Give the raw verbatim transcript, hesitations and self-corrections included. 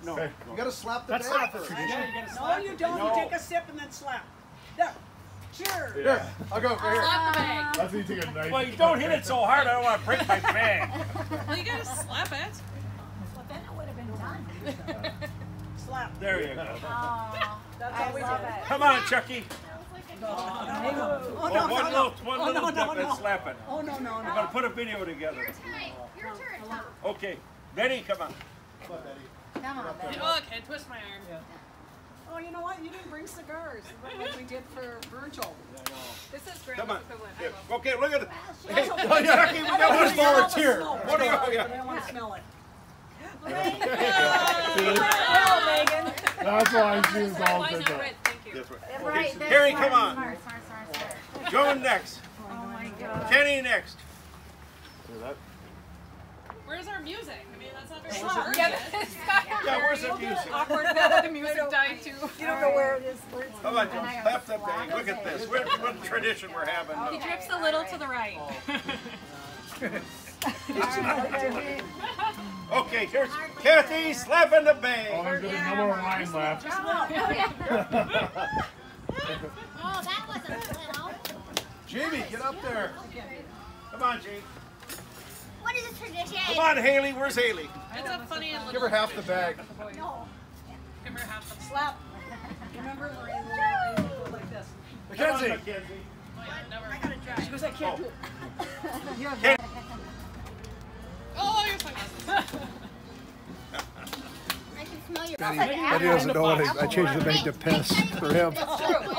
No. Okay. You gotta slap the That's bag not the first. tradition. Yeah, you gotta No, slap you it. don't. No. You take a sip and then slap. There. Cheers. Here, I'll go right here. Slap the bag. That's when you take a knife. Well, you don't hit it so hard, I don't want to break my bag. Well, you gotta slap it. Well, then it would have been done. Slap. There you go. Oh, That's I all we love did. it. Come on, Chucky. Oh, Oh, no, one no, little, no. one Oh, little no, dip no, and no. slap it. Oh, no, no, We're no. going to put a video together. Your turn. Your turn, Tom. Okay. Betty, come on. Come on, Betty. Come on, baby. Look, I twist my arm. Oh, you know what? You didn't bring cigars like we did for Virgil. This is Come grandma's on. equivalent. I Here. will. Okay, look at it. Well, Hey, she also- Chucky, we I got don't one wanna smell the volunteer. smoke. What do you I got? don't want to smell it. Well, Megan. That's why she was all Why pissed not off. red? Thank you. That's right. Right, that's Carrie, smart, come on. Smart, smart, smart, smart. Joan next. Oh my God. Kenny next. Where's our music? I mean, that's not very Slap. important. Yeah, Yeah, where's the music? Awkward that the music died too. You don't know where it is. Where it's Come on, Joan. Slap that bag. Look at this. What, what tradition we're having He now. drips a little to the right. Okay, here's Kathy slapping the Oh, bag. there's gonna be no more wine left. Oh, that wasn't little. Jamie, get up there. Come on, Gene. What is this tradition? Come on, Haley. Where's Haley? It's a funny and Give little. her half the bag. No. Give her half the slap. Remember, Lorraine, Lorraine would go like this. Mackenzie. Mackenzie. Oh, yeah, never. She goes, I can't do it. Oh, your sunglasses. I can smell your Betty, Betty doesn't know what I, I changed the bag to piss for him. That's true.